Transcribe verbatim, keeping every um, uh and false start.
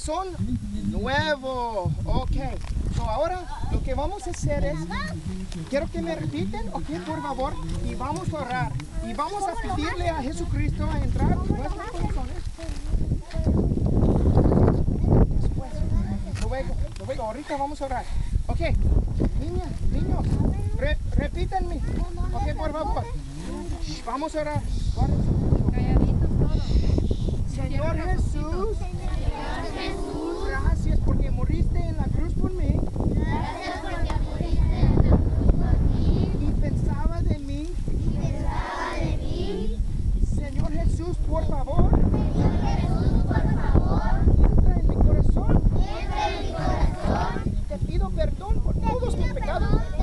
corazón nuevo. Ok. So ahora lo que vamos a hacer es, quiero que me repiten, ok, por favor, y vamos a orar. Y vamos a pedirle a Jesucristo a entrar en nuestros corazones. Después, luego, luego, ahorita vamos a orar. Ok, niñas, niños, re, repítanme. Ok, por favor. Vamos a orar. Señor Jesús, gracias porque moriste en la cruz por mí. Gracias porque moriste en la cruz por mí. Y pensaba de mí. Y pensaba de mí. Señor Jesús, por favor. Señor Jesús, por favor. Entra en mi corazón. Entra en mi corazón. Te pido perdón por todos mis pecados.